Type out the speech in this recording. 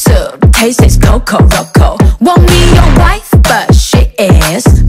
soup, taste is coco roco. Want me your wife, but she is